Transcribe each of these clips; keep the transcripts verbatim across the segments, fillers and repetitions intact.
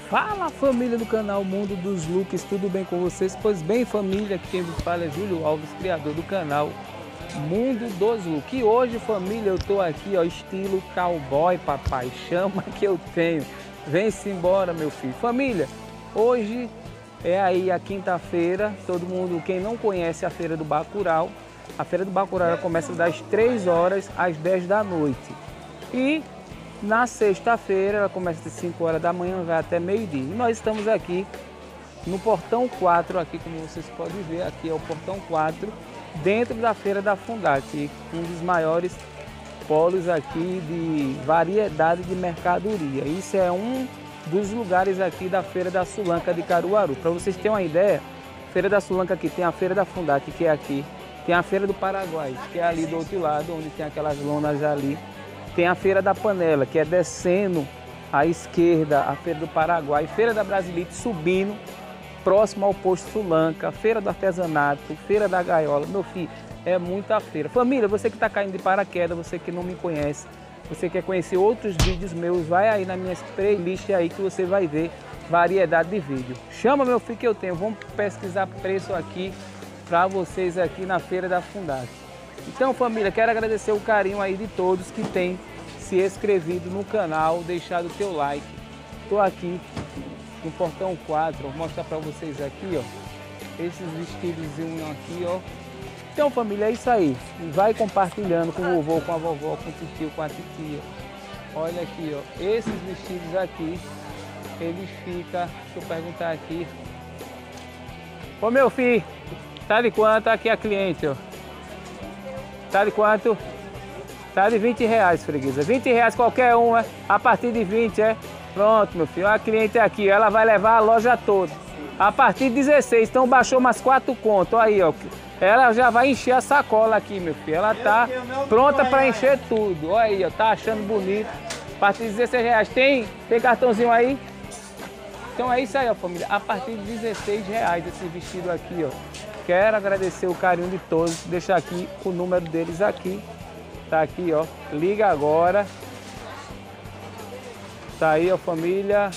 Fala, família do canal Mundo dos Looks, tudo bem com vocês? Pois bem, família, aqui quem vos fala é Júlio Alves, criador do canal Mundo dos Looks. E hoje, família, eu tô aqui, ó, estilo cowboy, papai, chama que eu tenho. Vem-se embora, meu filho. Família, hoje é aí a quinta-feira, todo mundo, quem não conhece a Feira do Bacurau, a Feira do Bacurau começa das três horas às dez da noite. E na sexta-feira, ela começa às cinco horas da manhã, vai até meio-dia. E nós estamos aqui no Portão quatro, aqui como vocês podem ver, aqui é o Portão quatro, dentro da Feira da Fundarte, um dos maiores polos aqui de variedade de mercadoria. Isso é um dos lugares aqui da Feira da Sulanca de Caruaru. Para vocês terem uma ideia, Feira da Sulanca aqui tem a Feira da Fundarte, que é aqui, tem a Feira do Paraguai, que é ali do outro lado, onde tem aquelas lonas ali. Tem a Feira da Panela, que é descendo à esquerda, a Feira do Paraguai, Feira da Brasilite subindo, próximo ao posto Sulanca, Feira do Artesanato, Feira da Gaiola. Meu filho, é muita feira. Família, você que está caindo de paraquedas, você que não me conhece, você quer conhecer outros vídeos meus, vai aí na minha playlist aí que você vai ver variedade de vídeo. Chama meu filho que eu tenho, vamos pesquisar preço aqui para vocês aqui na Feira da Fundarte. Então, família, quero agradecer o carinho aí de todos que têm se inscrevido no canal, deixado o teu like. Estou aqui no Portão quatro, vou mostrar para vocês aqui, ó, esses vestidos aqui, ó. Então, família, é isso aí. Vai compartilhando com o vovô, com a vovó, com o tio, com a titia. Olha aqui, ó, esses vestidos aqui, eles ficam, deixa eu perguntar aqui. Ô, meu filho, tá de quanto? Aqui a cliente, ó. Tá de quanto? Tá de vinte reais, freguesa. vinte reais qualquer um, é? A partir de vinte, é? Pronto, meu filho. A cliente aqui, ela vai levar a loja toda. A partir de dezesseis, então baixou umas quatro contos. Aí, ó. Ela já vai encher a sacola aqui, meu filho. Ela tá pronta para encher tudo. Olha aí, ó. Tá achando bonito. A partir de dezesseis reais. Tem, tem cartãozinho aí? Então é isso aí, ó, família. A partir de dezesseis reais esse vestido aqui, ó. Quero agradecer o carinho de todos, deixar aqui o número deles aqui, tá aqui, ó, liga agora, tá aí, ó, família,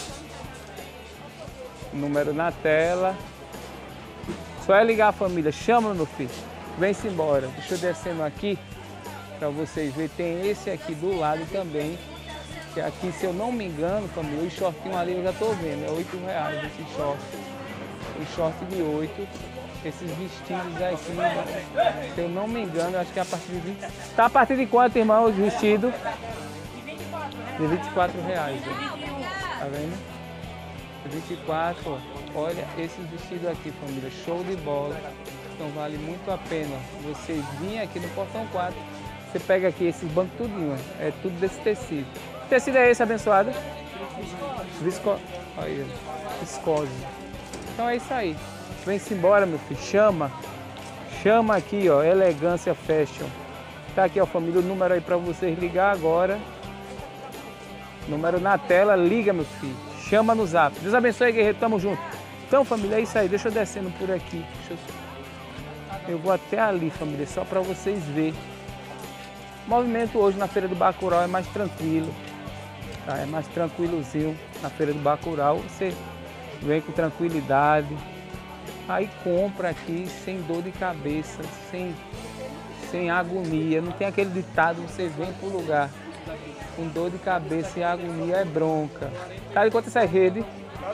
número na tela, só é ligar, família, chama, meu filho, vem-se embora. Deixa eu descendo aqui, para vocês verem, tem esse aqui do lado também, que aqui, se eu não me engano, família, o shortinho ali eu já tô vendo, é oito reais esse short, o short de oito. Esses vestidos aqui, se eu não me engano, acho que é a partir de vinte. Tá a partir de quanto, irmão, os vestidos? De vinte e quatro reais, ó. Tá vendo? vinte e quatro, ó. Olha esses vestidos aqui, família, show de bola. Então vale muito a pena vocês virem aqui no Portão quatro. Você pega aqui esses bancos tudinho, ó. É tudo desse tecido. Que tecido é esse, abençoado? Visco... Olha, viscose. Então é isso aí. Vem-se embora, meu filho, chama, chama aqui, ó, Elegância Fashion. Tá aqui, ó, família, o número aí para vocês ligar agora. Número na tela, liga, meu filho, chama no zap. Deus abençoe, guerreiro, tamo junto. Então, família, é isso aí, deixa eu descendo por aqui. Deixa eu... eu vou até ali, família, só para vocês verem. O movimento hoje na Feira do Bacurau é mais tranquilo, tá? É mais tranquilozinho na Feira do Bacurau. Você vem com tranquilidade. Aí compra aqui sem dor de cabeça, sem, sem agonia. Não tem aquele ditado, você vem pro lugar com dor de cabeça e agonia é bronca. Tá de quanto essa rede?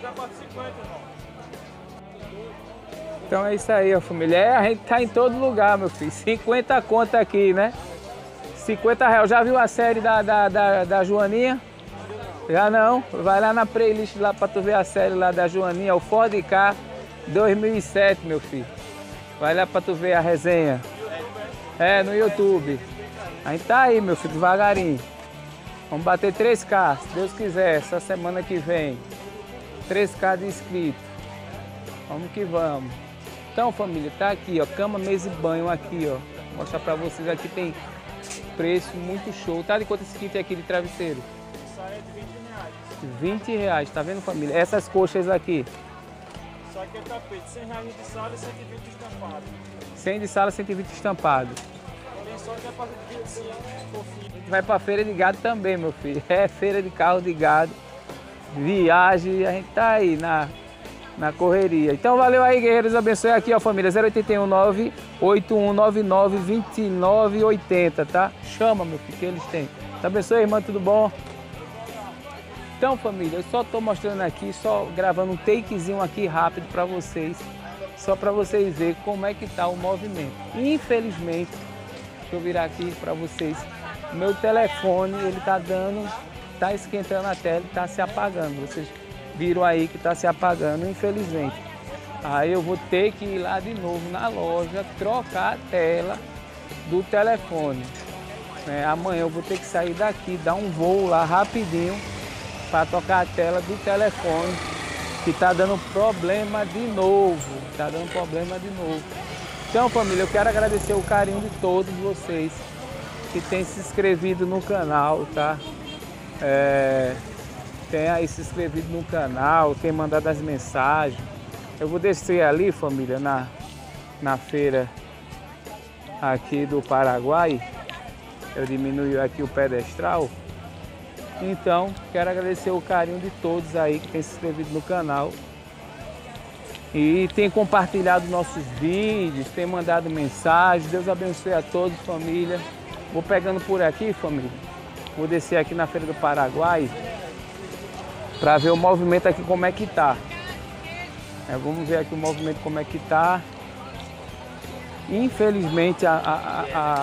Então é isso aí, ó, família. É, a gente tá em todo lugar, meu filho. cinquenta conto aqui, né? cinquenta reais. Já viu a série da, da, da, da Joaninha? Já não? Vai lá na playlist lá pra tu ver a série lá da Joaninha, o Ford Ka dois mil e sete, meu filho. Vai lá pra tu ver a resenha. É, no YouTube. A gente tá aí, meu filho, devagarinho. Vamos bater três K, se Deus quiser, essa semana que vem. três K de inscritos. Vamos que vamos. Então, família, tá aqui, ó, cama, mesa e banho aqui, ó. Vou mostrar pra vocês, aqui tem preço muito show. Tá de quanto esse kit aqui de travesseiro? Isso aí é de vinte reais. vinte reais, tá vendo, família? Essas coxas aqui. Isso aqui é tapete, cem reais de sala e cento e vinte estampado. cem de sala, cento e vinte estampado. Tem só que é para vinte e cinco, fofinho. Vai pra feira de gado também, meu filho. É feira de carro de gado. viagem, a gente tá aí na, na correria. Então valeu aí, guerreiros, abençoe aqui, ó, família, zero oito um nove, oito um nove nove, dois nove oito zero, tá? Chama, meu filho, que eles têm. Te abençoe, irmã, tudo bom? Então, família, eu só tô mostrando aqui, só gravando um takezinho aqui rápido para vocês, só para vocês verem como é que tá o movimento. Infelizmente, deixa eu virar aqui para vocês, meu telefone, ele tá dando, tá esquentando a tela e tá se apagando. Vocês viram aí que tá se apagando, infelizmente. Aí eu vou ter que ir lá de novo na loja, trocar a tela do telefone. É, amanhã eu vou ter que sair daqui, dar um voo lá rapidinho para trocar a tela do telefone, que tá dando problema de novo, tá dando problema de novo. Então, família, eu quero agradecer o carinho de todos vocês que têm se inscrevido no canal, tá? É, tem aí se inscrevido no canal, tem mandado as mensagens. Eu vou descer ali, família, na, na feira aqui do Paraguai. Eu diminui aqui o pedestral. Então, quero agradecer o carinho de todos aí que tem se inscrevido no canal e tem compartilhado nossos vídeos, tem mandado mensagens. Deus abençoe a todos, família. Vou pegando por aqui, família. Vou descer aqui na Feira do Paraguai para ver o movimento aqui como é que tá. É, vamos ver aqui o movimento como é que tá. Infelizmente, a... a, a, a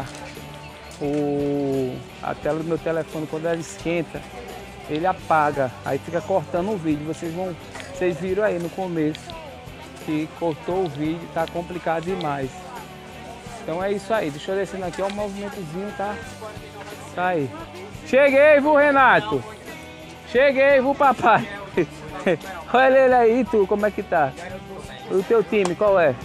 O, a tela do meu telefone, quando ela esquenta, ele apaga, aí fica cortando o vídeo. Vocês vão, vocês viram aí no começo que cortou o vídeo, tá complicado demais. Então é isso aí, deixa eu descendo aqui, ó, o movimentozinho tá, tá aí. Cheguei, viu, Renato? Cheguei, viu, papai? Olha ele aí, tu, como é que tá? O teu time, qual é?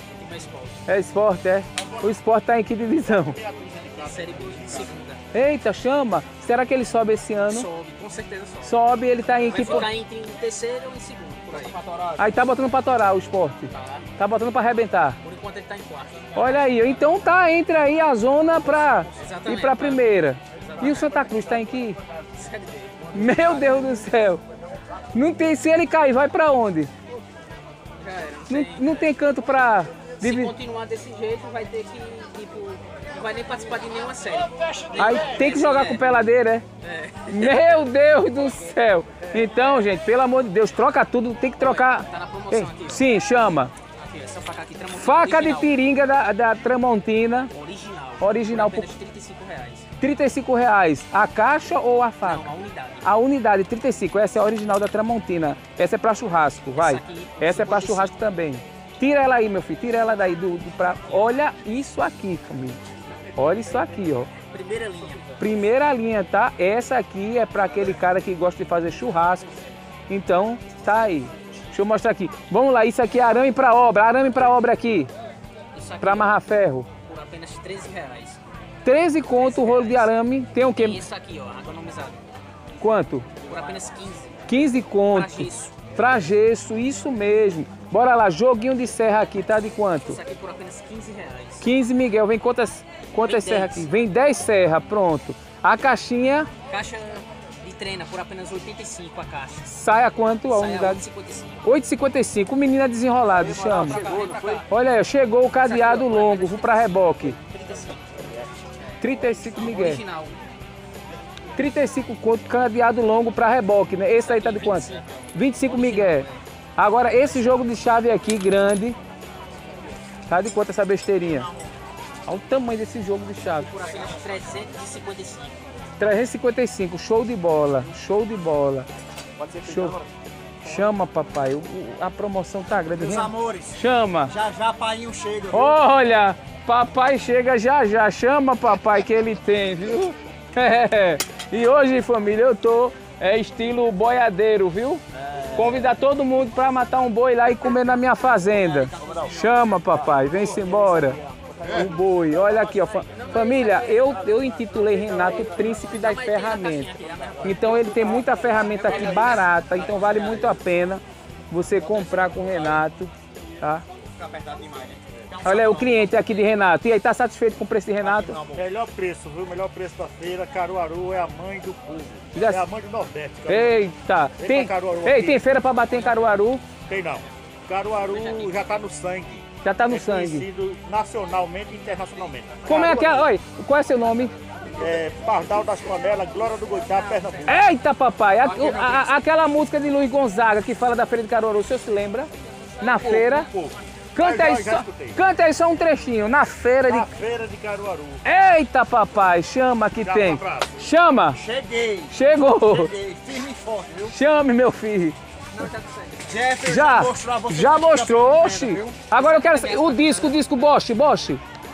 É Sport, é? O Sport tá em que divisão? Série B, segunda. Eita, chama! Será que ele sobe esse ano? Sobe, com certeza sobe. Sobe, ele tá em Vai que... ficar entre em terceiro e em segundo, por aí. Aí tá botando pra torar o Sport. Tá. Tá botando pra arrebentar. Por enquanto ele tá em quarto. Olha aí, então tá entre aí a zona pra Exatamente, ir pra primeira. Exatamente. E o Santa Cruz tá em que? Série B. Meu Deus do céu! Não tem, se ele cair, vai pra onde? Já era, não Não, tem. não tem canto pra... Se divi- continuar desse jeito, vai ter que, tipo, não vai nem participar de nenhuma série. Aí tem que jogar é. com peladeira, é? É. Meu Deus do céu! Então, gente, pelo amor de Deus, troca tudo, tem que trocar. Tá na promoção Ei, aqui, ó. sim, chama. Aqui, essa faca aqui, Tramontina Faca de original. tiringa da, da Tramontina, Original. Original, Por apenas trinta e cinco reais. trinta e cinco reais. A caixa ou a faca? Não, a unidade. A unidade, trinta e cinco. Essa é a original da Tramontina. Essa é pra churrasco, vai. Essa aqui, Essa é pra cinquenta e cinco. churrasco também. Tira ela aí, meu filho. Tira ela daí do, do pra... Olha isso aqui, família. Olha isso aqui, ó. Primeira linha. Primeira linha, tá? Essa aqui é para aquele cara que gosta de fazer churrasco. Então, tá aí. Deixa eu mostrar aqui. Vamos lá, isso aqui é arame para obra. Arame para obra aqui. Isso aqui Para amarrar ferro. por apenas treze reais. treze conto o rolo de arame. Tem o E quê? isso aqui, ó, economizado. Quanto? Por apenas quinze. quinze conto. Pra gesso. Pra gesso, isso mesmo. Bora lá, joguinho de serra aqui, tá de quanto? Isso aqui por apenas quinze reais. quinze, Miguel. Vem quantas, quantas Vem serras dez. aqui? Vem dez serras, pronto. A caixinha Caixa de treina por apenas oitenta e cinco a caixa. sai a quanto a Sai a unidade? oito e cinquenta e cinco. oito e cinquenta e cinco. Menina desenrolado, chama. Chegou, não foi? Olha aí, chegou o cadeado longo, vou para reboque. trinta e cinco. trinta e cinco, Miguel. Original. trinta e cinco conto, cadeado longo para reboque, né? Esse aí tá de quanto? vinte e cinco, Miguel. Agora, esse jogo de chave aqui, grande, tá de quanto essa besteirinha? Olha o tamanho desse jogo de chave. Por apenas trezentos e cinquenta e cinco. trezentos e cinquenta e cinco, show de bola, show de bola. Show. Chama, papai, o- o- a promoção tá grande. Meus Vem. amores, Chama. já já painho chega. viu? Olha, papai chega já já, chama papai que ele tem, viu? É. E hoje, família, eu tô é estilo boiadeiro, viu? Convidar todo mundo para matar um boi lá e comer na minha fazenda. Chama, papai, vem-se embora. O boi, olha aqui, ó. fa- Família, eu, eu intitulei Renato Príncipe das Ferramentas. Então ele tem muita ferramenta aqui barata, então vale muito a pena você comprar com o Renato, tá? Olha aí, o cliente aqui de Renato. E aí, tá satisfeito com o preço de Renato? Melhor preço, viu? Melhor preço da feira. Caruaru é a mãe do povo. Já- É a mãe do Nordeste. Caruaru. Eita! Vem Tem, pra Caruaru ei, aqui. tem feira pra bater em Caruaru? Tem não. Caruaru já tá no sangue. Já tá no É sangue. conhecido nacionalmente e internacionalmente. Como é que é? Caruaru Olha, qual é seu nome? É Pardal das Panelas, Glória do Goitá, Pernambuco. Eita, papai! A- o- a- aquela música de Luiz Gonzaga que fala da feira de Caruaru, o senhor se lembra? Na feira? Um pouco. Canta Já- aí, já só, escutei. canta aí só um trechinho. Na feira de. Na feira de Caruaru. Eita, papai! Chama que Já tem. um abraço. Chama! Cheguei. Chegou! Cheguei. Firme e forte, viu? Chame, meu filho! Jefferson Já! mostrou a você Já que mostrou, tá oxi! aprendendo, viu? Agora eu quero saber. O disco, o disco Bosch, Bosch.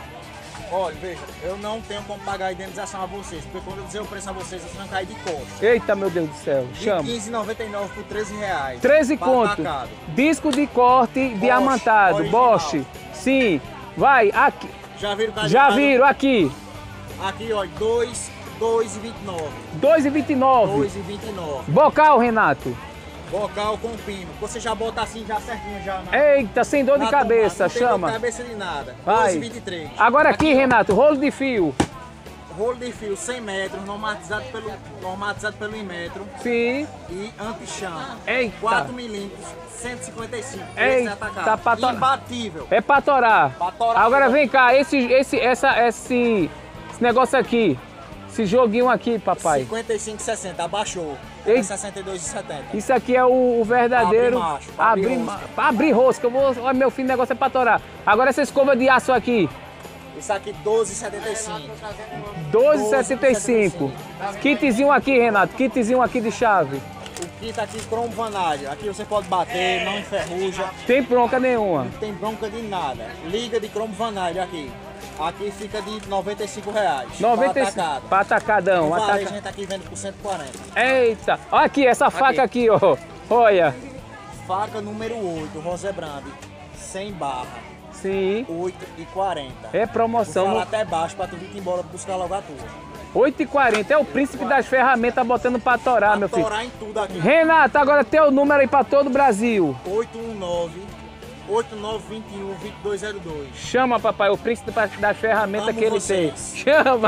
Olha, veja, eu não tenho como pagar a indenização a vocês, porque quando eu dizer o preço a vocês, vocês vão cair de costas. Eita, meu Deus do céu. De Chama. quinze reais e noventa e nove por treze reais. treze Pra conto. atacado. Disco de corte diamantado. original. Bosch. Sim. Vai, aqui. Já viram o cadeado? Já viram, aqui. Aqui, olha, dois, dois e vinte e nove. dois e vinte e nove. dois e vinte e nove. Bocal, Renato. Bocal com pino. Você já bota assim, já certinho já na... Eita, sem dor de na cabeça. tomada, não tem dor Chama. de cabeça de nada. Vai. dois e vinte e três. Agora aqui, Renato, rolo de fio. Rolo de fio cem metros, normatizado pelo, normatizado pelo Inmetro Sim. e anti-chão. Eita. quatro milímetros, cento e cinquenta e cinco. Eita, Esse é atacado. pra to- Imbatível. É pra torar. Pra torar. Agora vem cá, esse, esse, essa, esse, esse negócio aqui. Esse joguinho aqui, papai. cinquenta e cinco e sessenta, abaixou. Ei. É sessenta e dois e setenta. Isso aqui é o, o verdadeiro. Pra abrir macho, pra abrir abrir, rosca. ma- pra abrir rosca. Eu vou, olha, meu filho, o negócio é pra torar. Agora essa escova de aço aqui. Isso aqui doze e setenta e cinco. doze e sessenta e cinco. Kitzinho aqui, Renato. Kitzinho aqui de chave. O kit aqui cromo vanádio. Aqui você pode bater, não enferruja. Tem bronca nenhuma. Não tem bronca de nada. Liga de cromo vanádio aqui. Aqui fica de noventa e cinco reais. noventa e pra cinco. atacado. Pra atacadão. O varejo a Ataca... gente aqui vende por cento e quarenta. Eita. Olha aqui, essa faca aqui, ó. Olha. Faca número oito, Rosebrand. cem barra. Sim. oito e quarenta. É Vou promoção. falar No... até baixo pra tu vir embora buscar logo a tua. oito e quarenta. É o príncipe das ferramentas botando pra torar, meu filho. Torar em tudo aqui. Renato, agora tem o número aí pra todo o Brasil. oito um nove, oito nove dois um, dois dois zero dois. Chama, papai, o príncipe das ferramentas Amo que ele vocês. tem. Chama!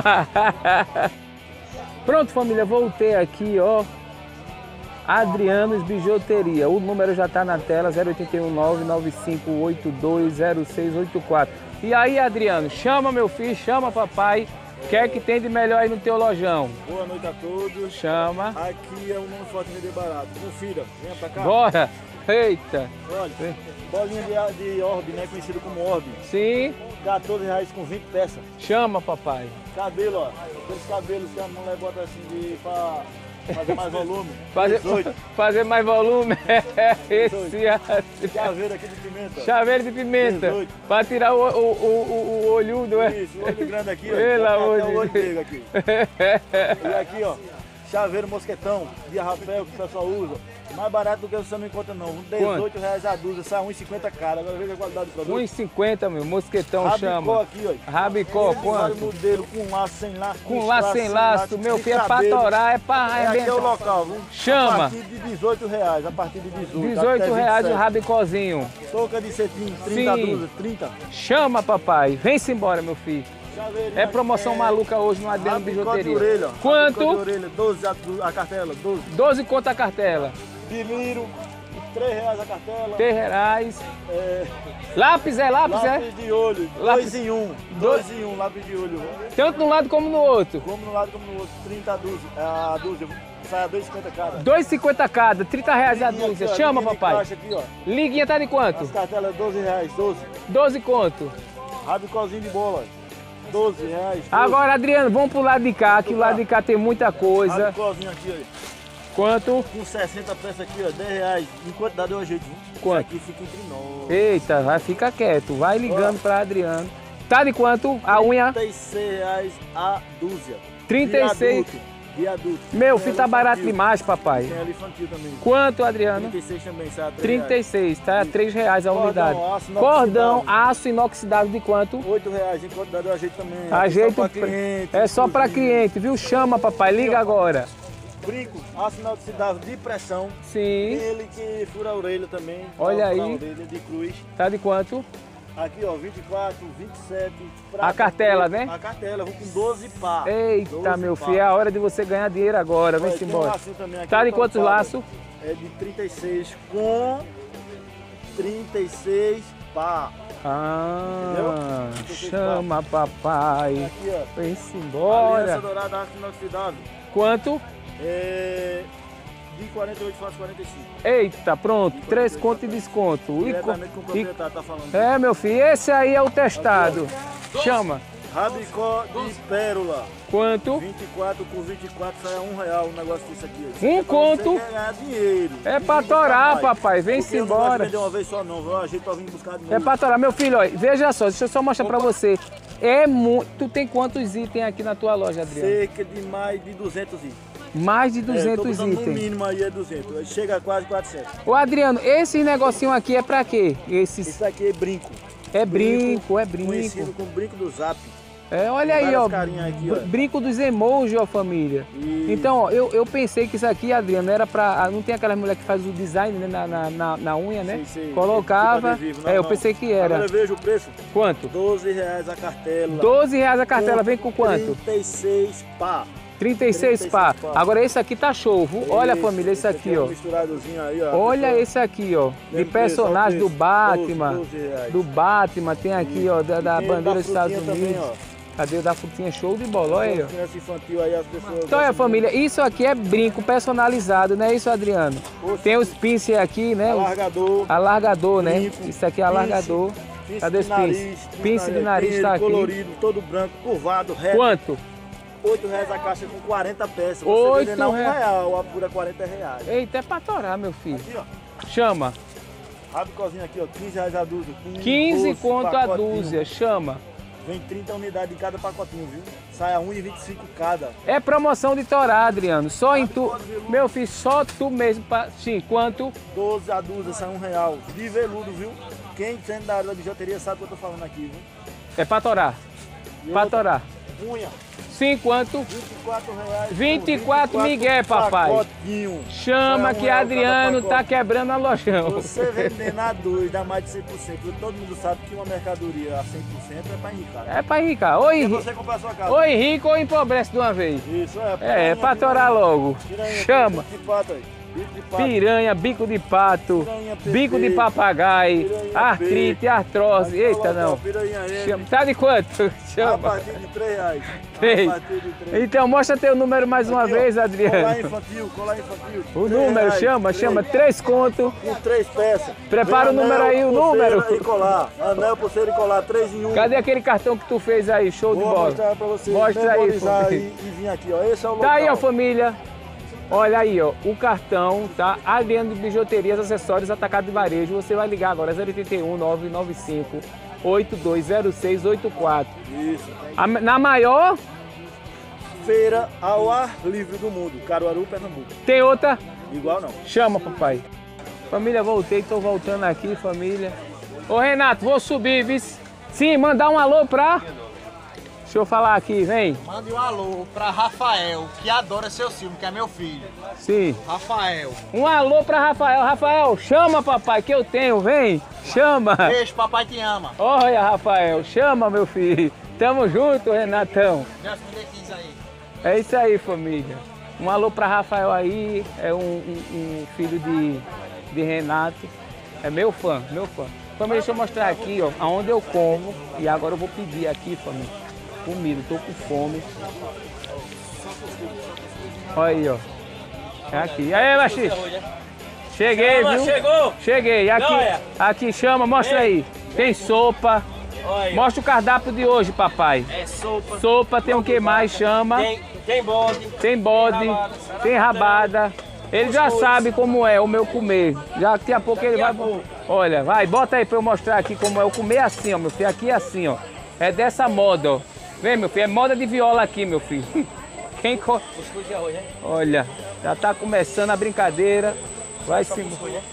Pronto, família, voltei aqui, ó. Adrianos Bijuteria. O número já tá na tela, zero oito um nove nove cinco oito dois zero seis oito quatro. E aí, Adriano, chama meu filho, chama papai. Quer que tem de melhor aí no teu lojão? Boa noite a todos. Chama. Aqui é o nome forte vender barato. Confira, venha pra cá. Bora! Eita! Olha, bolinha de, de orbe, né? Conhecido como orbe. Sim, quatorze reais com vinte peças. chama, papai. Cabelo, ó. Aqueles cabelos que a mulher bota assim de, pra fazer mais volume. Fazer, dezoito. fazer mais volume. Esse assim. Chaveiro aqui de pimenta. Chaveiro de pimenta. dezoito. Pra tirar o, o, o, o olhudo, é? Isso, o olho grande aqui, ó. Pelo Tá amor até de o olho Deus. dele aqui. E aqui, ó. Chaveiro mosquetão, de rapel que o pessoal usa. Mais barato do que você não encontra não. dezoito reais a dúzia, sai um e cinquenta cada. Agora veja a qualidade do produto. um e cinquenta, meu. Mosquetão Rabicó chama. aqui, ó. Rabicó, Tem vários quanto? modelos com laço, sem laço. Com laço, sem laço. Meu de filho, é pra cabelo. torar, é pra É, aqui é o arrebentar. local, viu? Chama. A partir de dezoito reais, a partir de dezoito. dezoito até reais o vinte e sete. rabicózinho. Touca de cetim, trinta Sim. dúzias, trinta. Chama, papai. Vem-se embora, meu filho. Chaveirinho É promoção aqui, maluca hoje no Adriano rabicó de Bijuteria. orelha. Rabicó de Quanto? orelha, doze a, a cartela, doze. doze conto a cartela. Biliro, três reais a cartela. três reais. É, Lápis é lápis, é? lápis de olho, Lápis- dois em um. Dois- Dois em um, lápis de olho. Tanto num lado como no outro. Como no lado como no outro, trinta a dúzia. A dúzia, sai a dois e cinquenta cada. dois e cinquenta cada, trinta reais a Liguinha dúzia. aqui, ó, Chama, liguinha de papai. caixa aqui, ó. Liguinha tá de quanto? As cartelas doze reais, doze. doze conto. Rabicózinho de bola, doze reais. doze. Agora, Adriano, vamos pro lado de cá, que o lado de cá tem muita coisa. Rabicózinho aqui, ó. Quanto? Com sessenta peças aqui, ó, dez reais. Em quantidade eu ajeito. viu? Quanto? Isso aqui fica entre nós. Eita, vai, fica quieto. Vai ligando pra Adriano. Tá de quanto? A unha? trinta e seis reais a dúzia. trinta e seis. De adulto. Meu, Tem filho, tá ela barato infantil. demais, papai. Tem ela infantil também. Quanto, Adriano? trinta e seis também, sai a três trinta e reais. seis, tá? A três reais a Cordão, unidade. aço inoxidável. Cordão, aço inoxidável de quanto? oito reais, em quantidade eu ajeito também. Aqui Ajeito. só pra cliente, É só pra exclusivo. cliente, viu? Chama, papai. Liga agora. Brinco, aço inoxidável de pressão. Sim. Ele que fura a orelha também. Olha Fura aí. A orelha de cruz. Tá de quanto? Aqui, ó, vinte e quatro, vinte e sete. A cartela, né? A cartela, eu vou com doze pá. Eita, doze meu pá. filho, é a hora de você ganhar dinheiro agora. Vem-se Tem um embora. lacinho também aqui, Tá de ó, quantos pago. laços? É de trinta e seis com trinta e seis pá. Ah, Entendeu? chama papai. Aqui, ó. Vem-se Aliança embora. dourada aço inoxidável. Quanto? É de quarenta e oito faz quarenta e cinco. Eita, pronto. Três conto e desconto. E co- Diretamente com o e- proprietário, tá falando. É, meu filho, esse aí é o testado. Chama. Rabicó de pérola. Quanto? vinte e quatro com vinte e quatro sai a um real um negócio desse aqui. Isso Um aqui é pra conto. você ganhar dinheiro. É De pra vinte pra torar, mais. papai. Vem-se Porque eu não gosto de embora. vender uma vez só não, viu? A gente pra vir buscar de novo. É pra torar. Meu filho, ó, veja só, deixa eu só mostrar pra você. É muito. Tu tem quantos itens aqui na tua loja, Adriano? Cerca de mais de duzentos itens. Mais de É, duzentos tô botando No itens. mínimo aí é duzentos. Aí chega a quase quatrocentos. Ô, Adriano, esse negocinho aqui é pra quê? Esses... Isso aqui é brinco. É brinco, é brinco. Conhecido como brinco do Zap. É, olha Tem aí, várias ó. carinhas aqui, br- ó. Brinco dos emojis, ó, família. Isso. Então, ó, eu, eu pensei que isso aqui, Adriano, era pra. ah, Não tem aquelas mulheres que fazem o design, né, na, na, na, na unha, né? Sei, sei. Colocava. Tipo adesivo. Não, é, eu não. pensei que era. Agora veja o preço. Quanto? doze reais a cartela. doze reais a cartela, vem com quanto? trinta e seis pá. trinta e seis trinta e seis pá. pá. Agora esse aqui tá show, viu? Olha, Esse, família, esse aqui, é um ó. misturadozinho aí, ó. Olha Pessoal, esse aqui, ó. De mesmo personagem preço, do ó, Batman. doze, doze reais. Do Batman, tem aqui, ó, da, da Tem bandeira dos frutinha Estados Unidos. Também, ó. Cadê o da frutinha? Show de bola, olha aí, ó. Criança infantil aí, as pessoas. Então é, gostam família, isso aqui é brinco personalizado, não é isso, Adriano? muito. Tem os pinces aqui, né? Os Alargador. alargador, né? Brinco, Isso aqui é alargador. Pince Cadê os de nariz, pinces? Pince de nariz pince tá aqui. colorido, todo branco, curvado, reto. Quanto? oito reais a caixa com quarenta peças. Você Oito vendendo a um reais. real, a pura quarenta reais. Eita, é pra torar, meu filho. Aqui, ó. Chama. Rabicozinho aqui, ó. quinze reais a dúzia. com quinze doze conto a pacotinho. dúzia, chama. Vem trinta unidades em cada pacotinho, viu? Sai a um e vinte e cinco cada. É promoção de torar, Adriano. Só em tu. Meu filho, só tu mesmo. Pra... Sim, quanto? doze a dúzia, sai um real. De veludo, viu? Quem sendo da área da bijuteria sabe o que eu tô falando aqui, viu? É pra torar. E Pra outra, torar. Unha, Sim, quanto? vinte e quatro reais. vinte e quatro Miguel, papai. Pacotinho. Chama Sai um que real Adriano cada tá pacote. quebrando a lojão. Você vendendo a dois dá mais de cem por cento. Todo mundo sabe que uma mercadoria a cem por cento é pra enricar. É pra enricar. Ou, E enri... você comprar a sua casa. ou enrica ou empobrece de uma vez. Isso, é. É, é pra torar logo. Piranha, Chama. bico de pato aí. Bico de pato. Piranha, bico de pato, Piranha, bico de peixe, papagaio, piranha, artrite, peixe. artrose. Aí Eita, coloca não. a piranha M. Chama. Tá de quanto? A Chama. partir de três reais. Três. A partir de três. Então, mostra teu número mais uma Aqui, ó, vez, Colar Adriano. infantil, colar infantil. O Três número, reais, chama, três. chama. Três conto. Com três peças. Prepara Vem o número anel, aí, o pulseira número. E colar. Anel, pulseira e colar, três em um. Cadê aquele cartão que tu fez aí? Show de Vou bola. mostrar pra você. Mostra aí, memorizar família. e, e vir aqui, ó. Esse é o local. Tá aí, ó, família. Olha aí, ó, o cartão, tá? Adriano de Bijuterias, Acessórios, Atacado de Varejo. Você vai ligar agora, zero oito um, nove nove cinco, oito dois zero seis oito quatro. Isso. A- Na maior, Feira ao ar livre do mundo. Caruaru, Pernambuco. tem outra? Igual não. Chama, papai. Família, voltei, tô voltando aqui, família. Ô, Renato, vou subir, vice. Sim, mandar um alô pra... Deixa eu falar aqui, vem. Mande um alô pra Rafael, que adora seu Silvio, que é meu filho. Sim. Rafael. Um alô pra Rafael. Rafael, chama, papai, que eu tenho, vem. Chama. Beijo, papai te ama. Olha, Rafael, chama, meu filho. Tamo junto, Renatão. Deus me dê quinze aí. É isso aí, família. Um alô pra Rafael aí, é um, um- um filho de, de Renato. É meu fã, meu fã. Família, deixa eu mostrar aqui, ó, aonde eu como. E agora eu vou pedir aqui, família, comida. Tô com fome. Olha aí, ó. É aqui. E aí, Baixista? Cheguei, Chama, viu? chegou! Cheguei. Aqui, Joia. aqui, chama, mostra aí. Tem sopa. Olha, Mostra o cardápio de hoje, papai. é sopa, Sopa, tem o que mais? Chama. tem, tem bode, Tem bode, Tem rabada. tem rabada. Ele já sabe como é o meu comer. Já daqui a pouco ele vai. Olha, vai, bota aí pra eu mostrar aqui como é o comer assim, ó, meu filho. Aqui é assim, ó. É dessa moda, ó. Vem, meu filho, é moda de viola aqui, meu filho. Quem co... cuscuz de arroz, hein? Olha, já tá começando a brincadeira. Vai sim.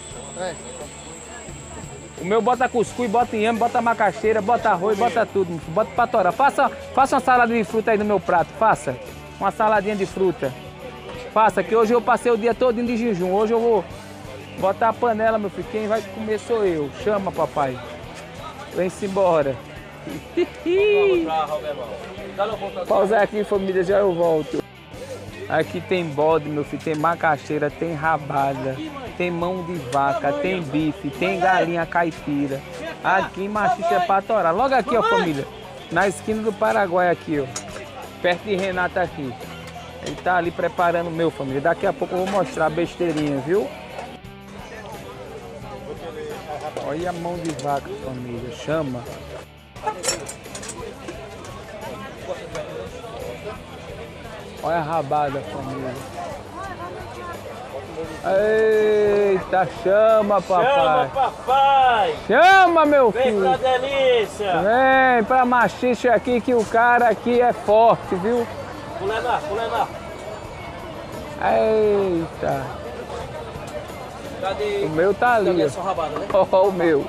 O meu bota cuscuz, bota inhame, bota macaxeira, bota arroz, bota tudo, meu filho. Bota pra torar. Faça, faça uma salada de fruta aí no meu prato, faça. Uma saladinha de fruta. Faça, que hoje eu passei o dia todo de jejum. Hoje eu vou botar a panela, meu filho. Quem vai comer sou eu. Chama, papai. Vem-se embora. Vamos pra Roberval. Dá no ponto aqui. Pausa aqui, família, já eu volto. Aqui tem bode, meu filho, tem macaxeira, tem rabada, tem mão de vaca, tem bife, tem galinha caipira. Aqui machixe é pra torar. Logo aqui, ó, família, na esquina do Paraguai aqui, ó, perto de Renata aqui. Ele tá ali preparando o meu, família. Daqui a pouco eu vou mostrar a besteirinha, viu? Olha a mão de vaca, família, chama. Olha a rabada, família. Eita, chama, papai. Chama, papai. Chama, meu Vem filho. pra delícia. Vem pra machixe aqui que o cara aqui é forte, viu? Pulenar, pulenar. Eita. Cadê? O meu tá ali, Cadê ó. a sua rabada, né? Ó, o meu.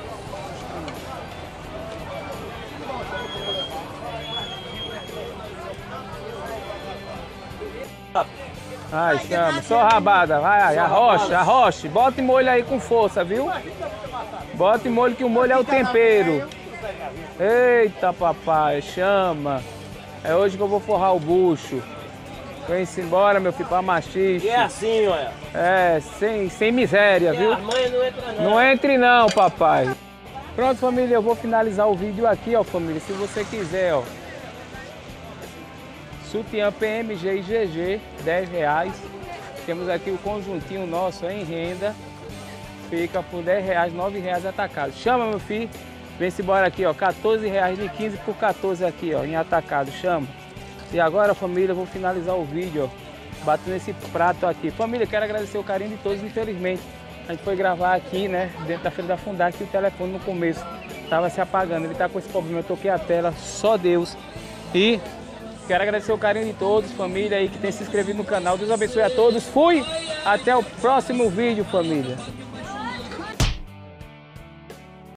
Ai, chama. Só rabada. Vai, arrocha, arrocha. Bota em molho aí com força, viu? Bota em molho que o molho é o tempero. Eita, papai, chama. É hoje que eu vou forrar o bucho. Vem-se embora, meu filho, pra machixe. E é assim, olha. É, sem, sem miséria, E viu? as mães não entram não. Não entre não, papai. Pronto, família, eu vou finalizar o vídeo aqui, ó, família. Se você quiser, ó. Sutiã P M G e G G, dez reais. Temos aqui o conjuntinho nosso em renda. Fica por dez reais, nove reais atacado. Chama, meu filho. Vem-se embora aqui, ó. quatorze reais de quinze por quatorze aqui, ó, em atacado. Chama. E agora, família, eu vou finalizar o vídeo, ó, batendo esse prato aqui. Família, quero agradecer o carinho de todos, infelizmente. A gente foi gravar aqui, né, dentro da Feira da Fundac, e o telefone no começo estava se apagando. Ele tá com esse problema, eu toquei a tela, só Deus. E quero agradecer o carinho de todos, família aí que tem se inscrevido no canal. Deus abençoe a todos. Fui! Até o próximo vídeo, família.